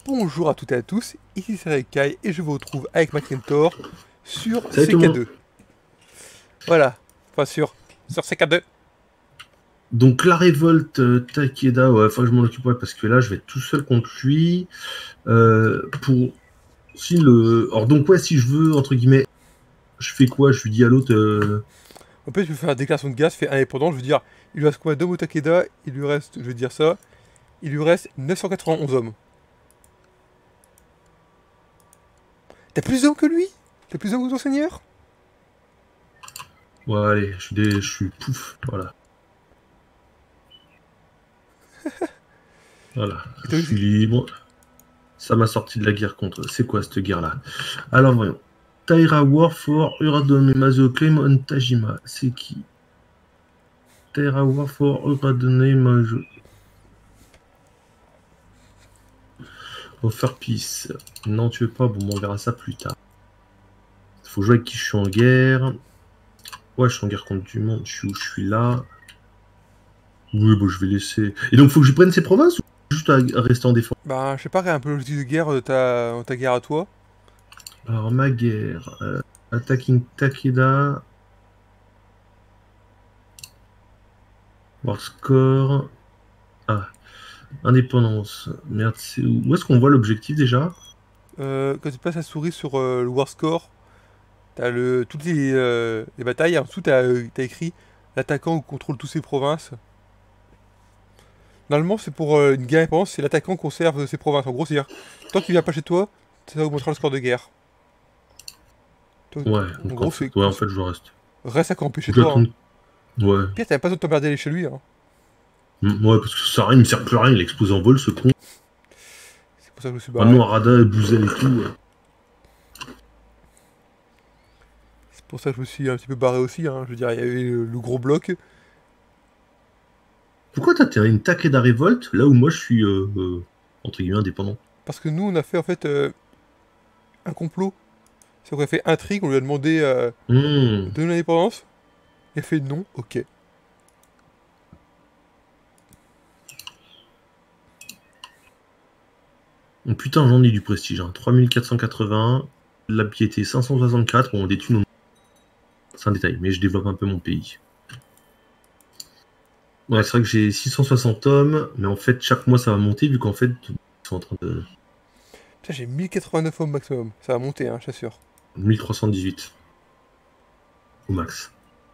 Bonjour à toutes et à tous, ici c'est Kai et je vous retrouve avec Makentor sur Salut tout le monde. CK2. Voilà, enfin sur CK2. Donc la révolte Takeda, ouais, faut que je m'en occupe parce que là je vais être tout seul contre lui. Pour si le. Alors donc ouais, si je veux, entre guillemets, je fais quoi? Je lui dis à l'autre. En fait, je vais faire la déclaration de guerre, je fais indépendant, je veux dire, il lui reste combien d'hommes au Takeda? Il lui reste, je vais dire ça, il lui reste 991 hommes. T'as plus d'hommes que lui? T'as plus d'hommes que ton seigneur? Ouais, allez, je suis pouf, voilà. Voilà, Et je suis libre. Ça m'a sorti de la guerre contre. C'est quoi cette guerre-là? Alors voyons. Taira War for Uradone Mazo Claim Tajima. C'est qui? Taira War for Uradone Mazo. Offer Peace. Non, tu veux pas? Bon, on verra ça plus tard. Faut jouer avec qui je suis en guerre. Ouais, je suis en guerre contre du monde. Je suis où? Je suis là. Oui, bon, je vais laisser. Et donc, faut que je prenne ces provinces ou juste à rester en défense? Bah, je sais pas, un peu l'objectif de guerre de ta guerre à toi. Alors, ma guerre. Attacking Takeda. War score. Ah, indépendance. Merde, c'est où? Où est-ce qu'on voit l'objectif déjà? Quand tu passes la souris sur le War Score, t'as toutes les batailles, en dessous t'as écrit l'attaquant contrôle toutes ses provinces. Normalement, c'est pour une guerre indépendance, c'est l'attaquant conserve ses provinces. En gros, c'est-à-dire, tant qu'il vient pas chez toi, ça augmentera le score de guerre. Ouais, En donc gros, c'est en fait, je reste. reste à camper chez Je toi. Hein. retourne. Ouais. Pire, t'avais pas besoin de t'emmerder à aller chez lui. Hein. Ouais, parce que ça sert à rien, il me sert plus à rien, il explose en vol, ce con. C'est pour ça que je me suis barré. Maintenant, Arada, Bouzel et tout. C'est pour ça que je me suis un petit peu barré aussi. Hein. Je veux dire, il y avait le gros bloc. Pourquoi t'as une Takeda révolte là où moi je suis, entre guillemets, indépendant? Parce que nous, on a fait en fait un complot. C'est qu'on a fait intrigue, on lui a demandé de Hmm. donner l'indépendance. Il a fait non, ok. Oh, putain, j'en ai du prestige. Hein. 3480, la piété 564. Bon, des thunes, c'est un détail, mais je développe un peu mon pays. Ouais, c'est vrai que j'ai 660 hommes, mais en fait, chaque mois ça va monter vu qu'en fait, ils sont en train de. Putain, j'ai 1089 hommes maximum. Ça va monter, hein, je t'assure. 1318 au max.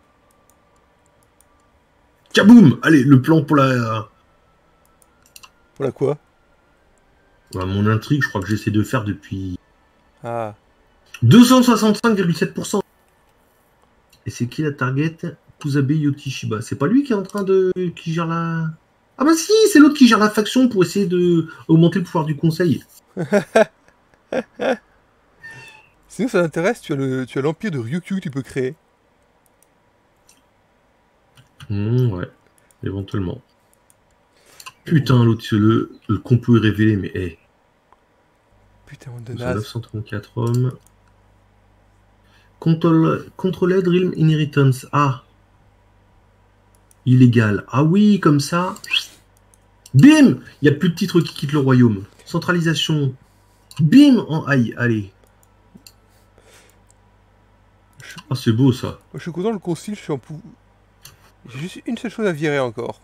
Kaboum! Allez, le plan pour la. Voilà quoi. Mon intrigue, je crois que j'essaie de faire depuis Ah. 265,7%. Et c'est qui la target? Kuzabe Yotishiba. C'est pas lui qui est en train de. Qui gère la. Ah bah si, c'est l'autre qui gère la faction pour essayer de augmenter le pouvoir du conseil. Sinon, ça t'intéresse, tu as l'empire de Ryukyu que tu peux créer. Ouais, éventuellement. Putain, l'autre, le complot est révélé, mais hé. Putain, on de Nous sommes naze. 934 hommes. Controlled Realm Inheritance. Ah, illégal. Ah oui, comme ça. Bim! Il n'y a plus de titres qui quittent le royaume. Centralisation. Bim! En aïe, allez. Ah, c'est beau ça. Je suis content, le concile, je suis en pou... J'ai juste une seule chose à virer encore.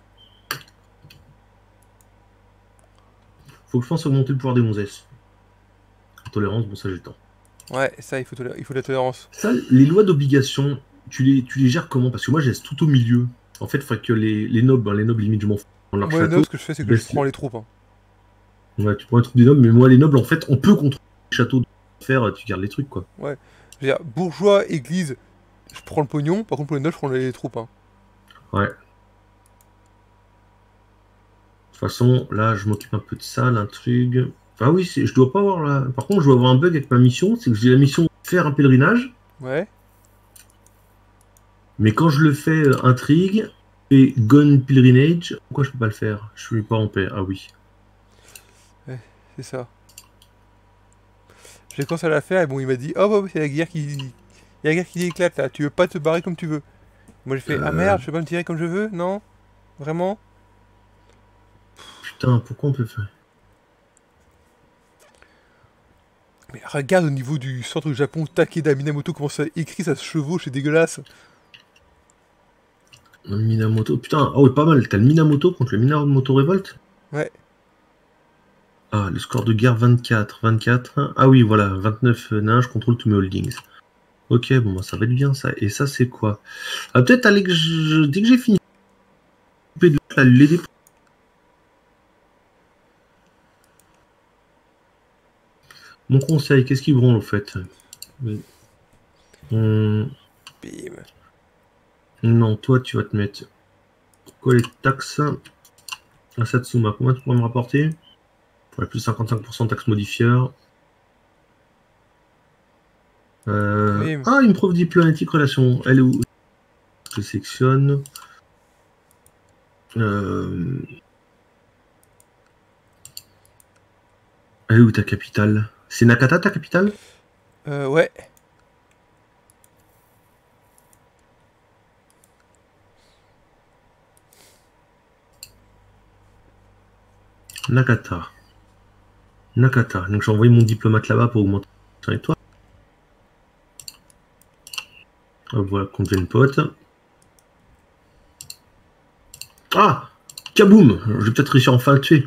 Faut que je pense augmenter le pouvoir des gonzesses. Tolérance, bon, ça j'ai le temps. Ouais, ça, il faut de la tolérance. Ça, les lois d'obligation, tu les gères comment? Parce que moi, je laisse tout au milieu. En fait, il faut que les nobles, hein, les nobles, limite, je m'en fous. Dans leur Moi, les château, nobles, ce que je fais, c'est je que je laisse prends les troupes. Hein. Ouais, tu prends un truc des nobles, mais moi, les nobles, en fait, on peut contrôler les châteaux de faire, tu gardes les trucs, quoi. Ouais. Je veux dire, bourgeois, église, je prends le pognon. Par contre, pour les nobles, je prends les troupes. Hein. Ouais. De toute façon, là, je m'occupe un peu de ça, l'intrigue. Enfin, oui, je dois pas avoir la. Par contre, je dois avoir un bug avec ma mission, c'est que j'ai la mission faire un pèlerinage, Ouais. mais quand je le fais intrigue et gun pilgrimage, pourquoi je peux pas le faire? Je suis pas en paix. Ah oui. Ouais, c'est ça. J'ai commencé à la faire et bon, il m'a dit, oh bah oui, c'est la guerre qui... Il y a la guerre qui éclate là, tu veux pas te barrer comme tu veux. Moi j'ai fait, ah merde, je peux pas me tirer comme je veux, non? Vraiment? Putain, pourquoi on peut faire? Mais regarde au niveau du centre du Japon, Takeda Minamoto, comment ça écrit, ça se chevauche, c'est dégueulasse. Minamoto, putain, ah ouais, pas mal. T'as le Minamoto contre le Minamoto Revolt. Ouais. Ah, le score de guerre 24, 24. Ah oui, voilà, 29 nains, je contrôle tous mes holdings. Ok, bon, bah, ça va être bien ça. Et ça, c'est quoi? Ah, peut-être aller que dès que j'ai fini de l'aider. Mon conseil, qu'est-ce qui branle au fait? Hum, Bim. Non, toi, tu vas te mettre. Quoi les taxes? À Satsuma, combien tu pourrais me rapporter? Ouais, plus 55% de taxes modifieurs. Bim. Ah, une preuve diplomatique relation. Elle est où? Je sélectionne. Elle est où ta capitale? C'est Nakata ta capitale? Ouais. Nakata. Nakata. Donc j'ai envoyé mon diplomate là-bas pour augmenter avec toi. Voilà, qu'on devienne pote. Ah! Kaboum! Je vais peut-être réussir enfin à le tuer.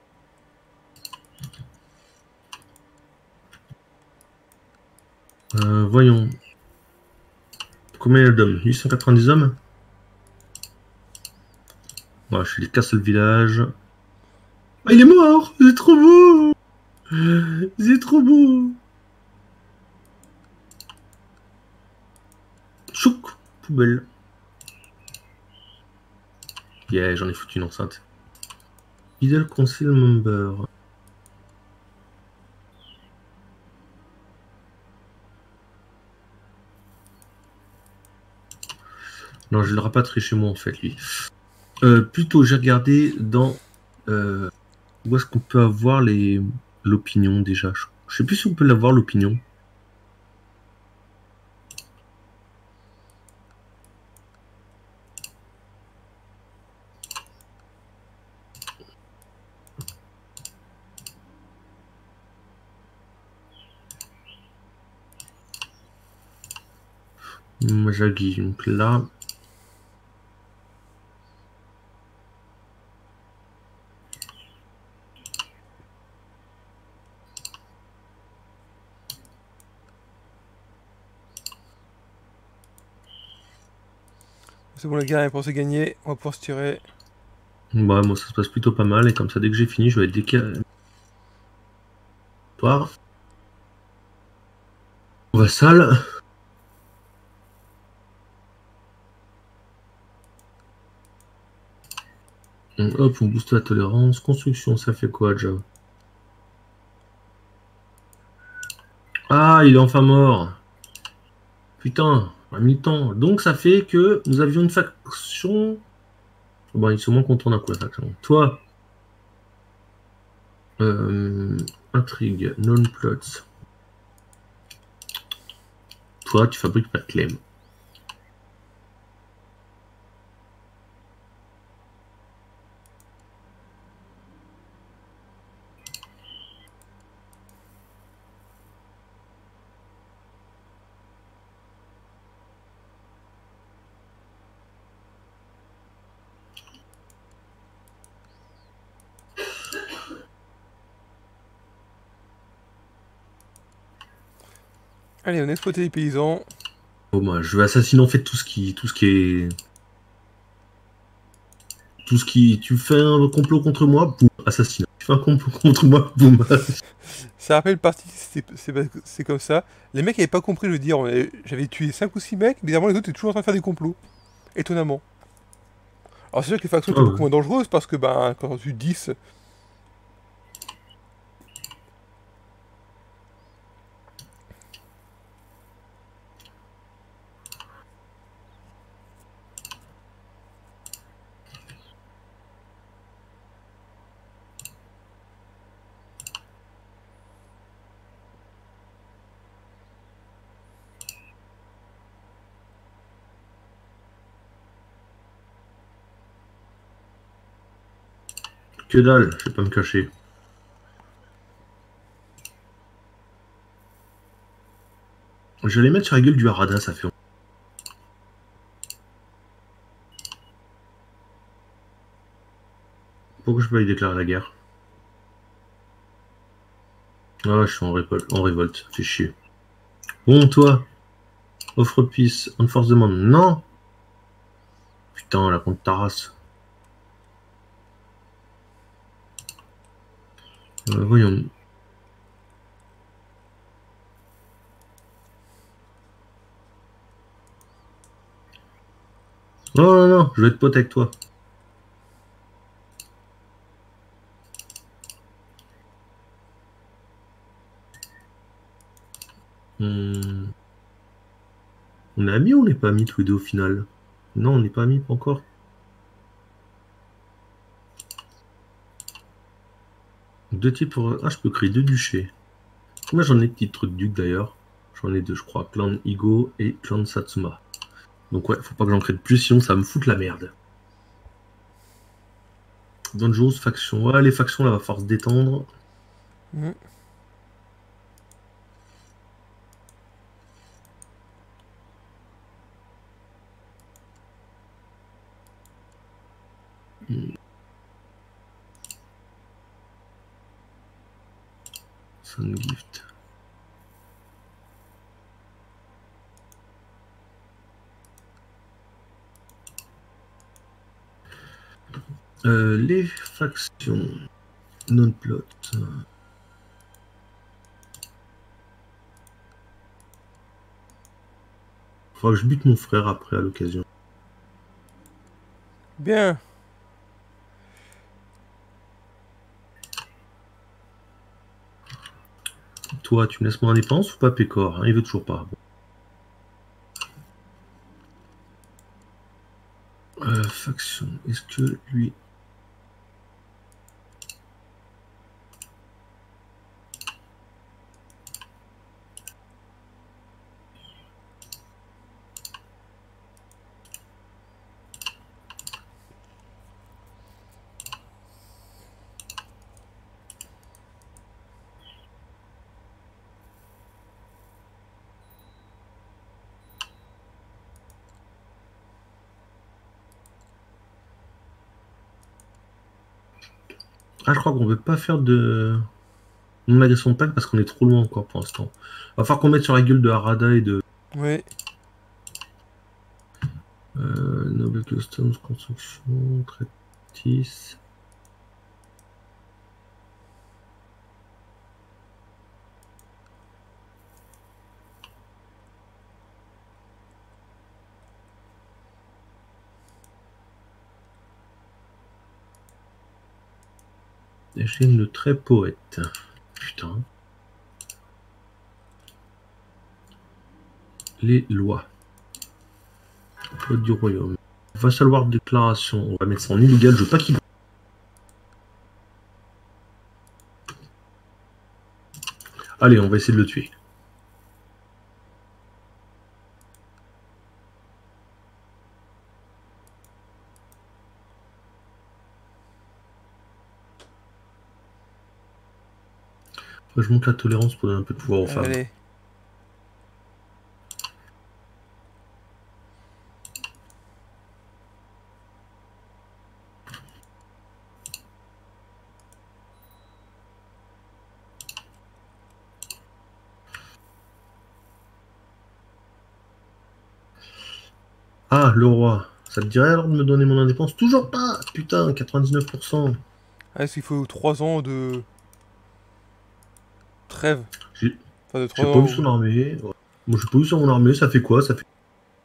Voyons. Combien il y a d'hommes? 890 hommes? Voilà, je les casse le village. Ah, il est mort! C'est trop beau! C'est trop beau! Chouk! Poubelle. Yeah, j'en ai foutu une enceinte. Idle Council Member. Non, je le rapatrie chez moi en fait, lui. Plutôt, j'ai regardé dans où est-ce qu'on peut avoir l'opinion déjà. Je sais plus si on peut l'avoir l'opinion. Majagi, donc là. C'est bon, la guerre est pour se gagner. On va pouvoir se tirer. Bah, moi, ça se passe plutôt pas mal. Et comme ça, dès que j'ai fini, je vais être décalé. Vassal. Hop, on booste la tolérance. Construction, ça fait quoi déjà? Ah, il est enfin mort. Putain, un mi-temps. Donc ça fait que nous avions une faction. Bon, il se moins qu'on tourne un coup la faction. Toi, intrigue, non-plots. Toi, tu fabriques pas de claim. Allez, on exploite les paysans. Bon, moi, je vais assassiner en fait tout ce qui est. Tout ce qui. Tu fais un complot contre moi, boum, assassinat. Tu fais un complot contre moi, boum. Ça rappelle partie, c'est comme ça. Les mecs avaient pas compris, je veux dire. J'avais tué 5 ou 6 mecs, bizarrement les autres étaient toujours en train de faire des complots. Étonnamment. Alors c'est sûr que les factions Ah étaient beaucoup ouais. moins dangereuses parce que ben quand on tue 10. Que dalle, je vais pas me cacher. J'allais mettre sur la gueule du Harada, ça fait. Pourquoi je peux pas y déclarer la guerre? Ah, je suis en révolte, fais chier. Bon, toi, offre peace, enforce demande. Non! Putain, la contre ta race. Voyons. Non, non, non, je vais être pote avec toi. On est amis ou on n'est pas amis tous les deux au final? Non, on n'est pas amis, pas encore. Deux types pour... Ah, je peux créer deux duchés. Combien j'en ai de titres de duc d'ailleurs? J'en ai deux, je crois. Clan Igo et clan Satsuma. Donc ouais, faut pas que j'en crée de plus, sinon ça va me fout la merde. Dangerous, faction. Ouais, les factions, là, va falloir se détendre. Mmh. Sun Gift. Les factions. Non-plot. Faudra que je bute mon frère après à l'occasion. Bien. Toi, tu me laisses mon indépendance ou pas, Pécor, hein? Il veut toujours pas. Bon. Faction. Est-ce que lui... Ah, je crois qu'on veut pas faire de... non-agression de plaque parce qu'on est trop loin encore pour l'instant. Va falloir qu'on mette sur la gueule de Harada et de... Oui. Noble Customs, construction, traitis... Chaîne de très poète. Putain. Les lois. Code du royaume. Va falloir déclaration. On va mettre ça en illégal. Je veux pas qu'il... Allez, on va essayer de le tuer. Je monte la tolérance pour donner un peu de pouvoir aux femmes. Allez. Ah, le roi. Ça te dirait alors de me donner mon indépendance? Toujours pas. Putain, 99%. Ah, est-ce qu'il faut 3 ans de trêve? J'ai Enfin, de 3 pas ans vu où... son armée. Ouais. Moi, j'ai pas vu sur mon armée. Ça fait quoi? Ça fait...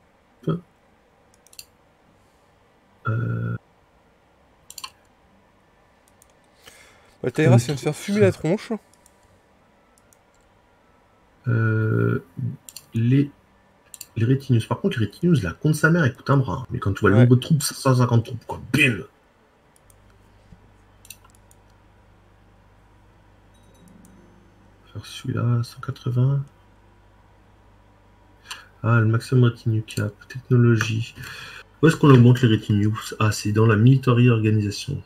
Bah, Taïra vient de se faire fumer la tronche. Les Rétinus. Par contre, les Rétinus, la contre sa mère, elle coûte un bras. Mais quand tu vois le Ouais. nombre de troupes, 150 troupes, quoi. Bim! Faire celui-là, 180. Ah, le maximum Retinue cap. Technologie. Où est-ce qu'on augmente les Rétinus? Ah, c'est dans la military organisation.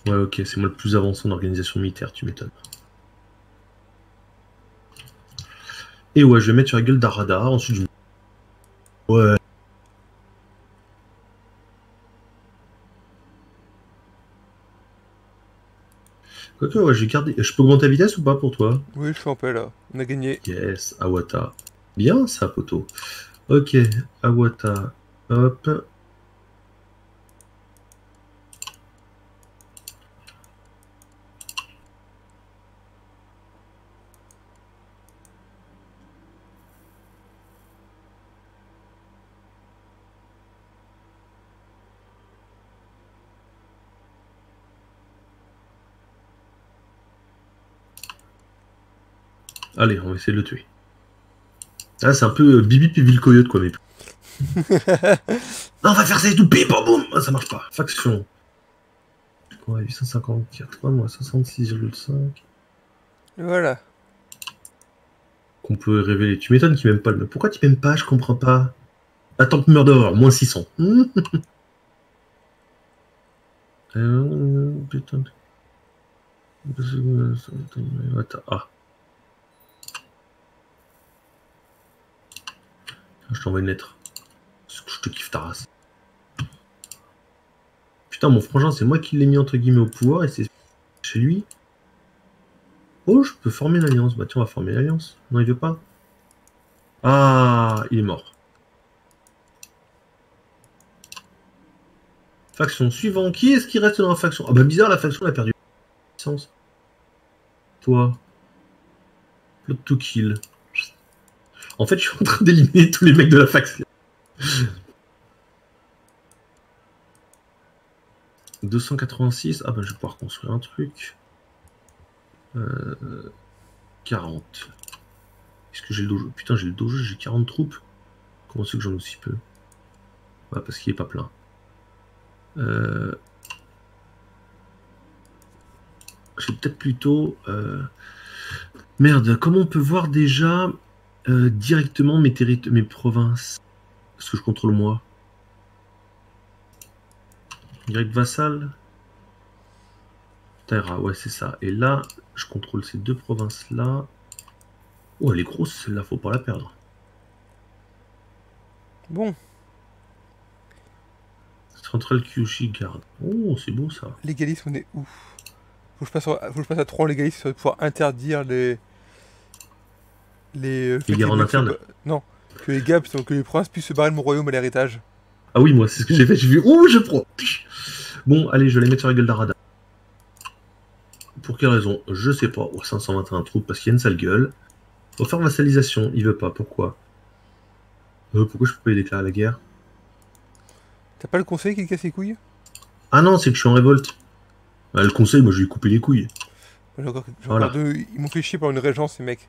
Ouais, ok, c'est moi le plus avancé en organisation militaire, tu m'étonnes. Et ouais, je vais mettre sur la gueule d'un radar, ensuite je... Ouais. Quoique, ouais, j'ai gardé... Je peux augmenter la vitesse ou pas pour toi? Oui, je suis en paix là. On a gagné. Yes, Awata. Bien ça, poteau. Ok, Awata. Hop. Allez, on va essayer de le tuer. Ah, c'est un peu Bibi puis le coyote, quoi, mais... Non, on va faire ça et tout, bim, boum, boum. Ah, ça marche pas. Faction. Ouais, 854, moi, 66,5. Voilà. Qu'on peut révéler. Tu m'étonnes qu'il m'aime pas le... Pourquoi tu m'aimes pas? Je comprends pas. Attends, murder, moins 600. Putain. Attends, ah. Je t'envoie une lettre. Je te kiffe ta race. Putain, mon frangin, c'est moi qui l'ai mis entre guillemets au pouvoir et c'est chez lui. Oh, je peux former une alliance. Bah tiens, on va former l'alliance. Non, il veut pas. Ah, il est mort. Faction suivante. Qui est-ce qui reste dans la faction? Ah bah bizarre, la faction a perdu puissance. Toi. Plot to kill. En fait, je suis en train d'éliminer tous les mecs de la faction. 286. Ah bah je vais pouvoir construire un truc. 40. Est-ce que j'ai le dojo? Putain, j'ai le dojo, j'ai 40 troupes. Comment c'est que j'en ai aussi peu? Ouais, parce qu'il est pas plein. J'ai peut-être plutôt... Merde, comment on peut voir déjà directement mes provinces? Parce que je contrôle moi. Direct vassal. Terra, ouais, c'est ça. Et là, je contrôle ces deux provinces-là. Oh, elle est grosse, celle-là, faut pas la perdre. Bon. Central Kyushu garde. Oh, c'est beau ça. Légalisme, on est où? Faut que je passe à 3 en légalisme pour pouvoir interdire les. Les guerres en interne. Non. Que les gars, que les princes puissent se barrer de mon royaume à l'héritage. Ah oui, moi, c'est ce que j'ai fait. J'ai vu, oh, je prends. Bon, allez, je vais les mettre sur la gueule d'Arada. Pour quelle raison? Je sais pas. Oh, 521 troupes parce qu'il y a une sale gueule. Faut faire vassalisation. Il veut pas. Pourquoi? Pourquoi je peux pas y déclarer la guerre? T'as pas le conseil qui casse les couilles? Ah non, c'est que je suis en révolte. Bah, le conseil, moi, je vais lui couper les couilles. J'ai Voilà. encore deux. Ils m'ont fait chier par une régence, ces mecs.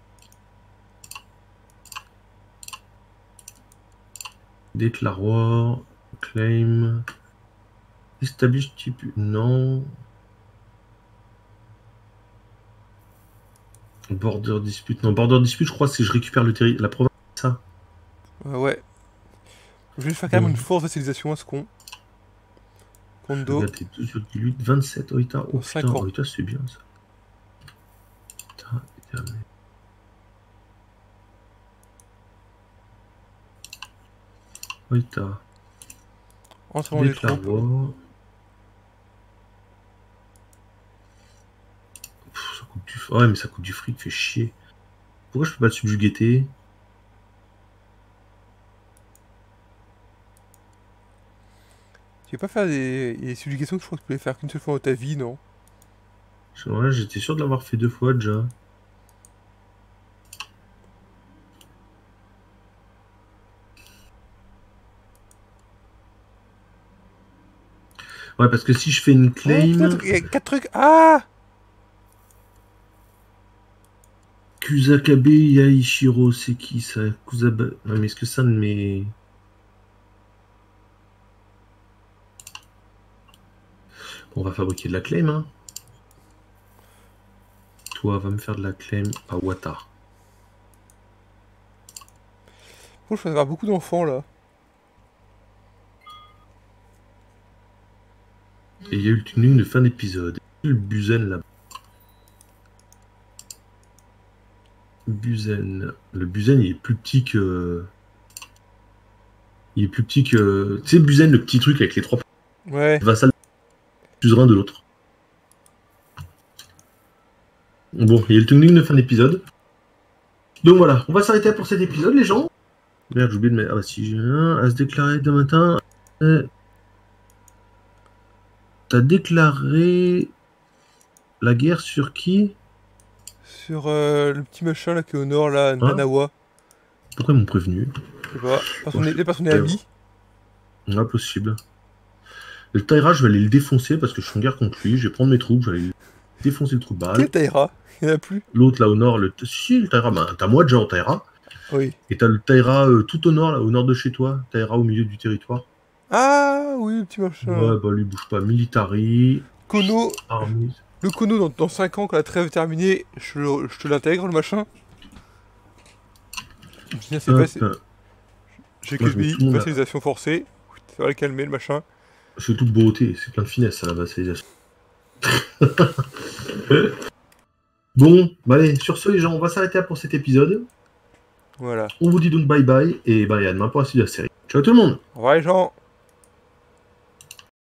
Déclare war. Claim. Establish type. Non. Border dispute. Non, border dispute, je crois, c'est je récupère la province. Ça. Ouais. Je vais juste faire quand même une force vassalisation à ce con. Kondo. Regarde, 2,8, 27 Oita. Oh Dans 5 putain, ans. Oita, c'est bien ça. Putain, éternel. Oita. Entraînement des troupes. Ça coûte du... Ouais, mais ça coûte du fric, fait chier. Pourquoi je peux pas le subjuguer? Tu veux pas faire des subjugations que je crois que tu pouvais faire qu'une seule fois dans ta vie, non? Ouais, j'étais sûr de l'avoir fait 2 fois déjà. Ouais, parce que si je fais une claim... Oh putain, il y a 4 trucs. Ah! Kusakabe Yaishiro, c'est qui ça? Kusaba... Non, mais est-ce que ça ne m'est... On va fabriquer de la claim, hein. Toi, va me faire de la claim à Wata. Bon, je vais avoir beaucoup d'enfants là. Et il y a eu le tuning de fin d'épisode. Le Buzen là. Buzen. Le Buzen il est plus petit que. Il est plus petit que. Tu sais, Buzen, le petit truc avec les 3 Ouais. vassal suzerain de l'autre. Bon, il y a le tuning de fin d'épisode. Donc voilà, on va s'arrêter pour cet épisode, les gens. Merde, j'ai oublié de mettre. Ah bah si, j'ai un à se déclarer demain matin. T'as déclaré la guerre sur qui? Sur le petit machin là qui est au nord, là, Nanawa. Pourquoi ils m'ont prévenu? Je sais pas. Parce Bon, qu'on est amis. Impossible. Le Taira, je vais aller le défoncer parce que je suis en guerre contre lui. Je vais prendre mes troupes, je vais aller défoncer le trou de balle. Quel Taira? Il n'y en a plus. L'autre là au nord, si, le Taira, bah, t'as moi déjà en Taira. Oui. Et t'as le Taira tout au nord, là, au nord de chez toi. Taira au milieu du territoire. Ah oui, le petit machin. Ouais, bah lui bouge pas. Military. Kono. Army. Le Kono, dans 5 ans, quand la trêve est terminée, je te l'intègre, le machin. Bien, c'est passé. J'ai Moi, je mets tout le monde vassalisation forcée. Ça va le calmer, le machin. C'est tout beauté, c'est plein de finesse, ça, la vassalisation. Bon, bah allez, sur ce, les gens, on va s'arrêter là pour cet épisode. Voilà. On vous dit donc bye bye, et bah, à demain pour la suite de la série. Ciao tout le monde! Au revoir, les gens.